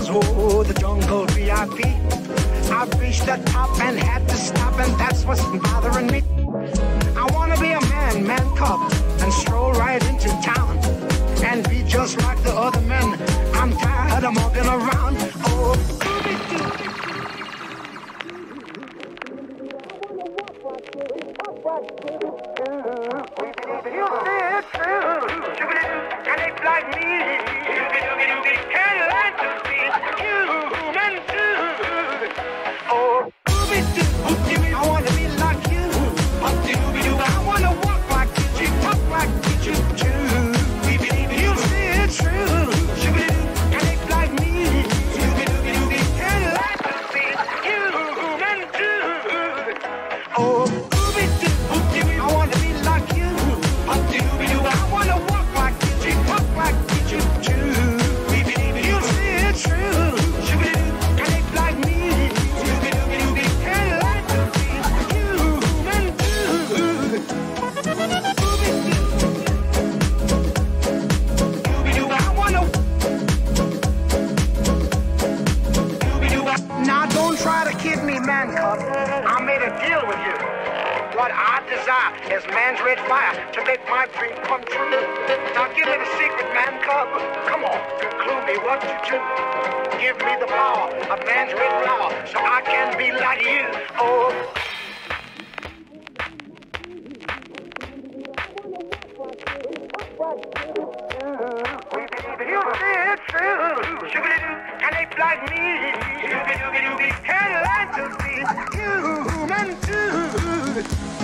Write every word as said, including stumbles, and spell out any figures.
oh, the jungle V I P. I've reached the top and had to stop, and that's what's bothering me. I wanna be a man, man cub, and stroll right into town, and be just like the other men. I'm tired of walking around. Oh, you see it true, and it's like me. Can't lie to be human too. Oh, I wanna be like you. I wanna walk like you, talk like you too. You see it true, and it's like me. Can't lie to be human too. Oh, I wanna be like you. I wanna walk like you, talk like you too. You see it true, and it's like me. Can't lie to be human too. I wanna. Now don't try to kid me, man cub. I made a deal with you. What I desire is man's red fire to make my dream come true. Now give me the secret, man cub. Come on, clue me what to do. Give me the power of man's red flower so I can be like you. Oh. You see it true, and it's like me. Can't lie to be human too.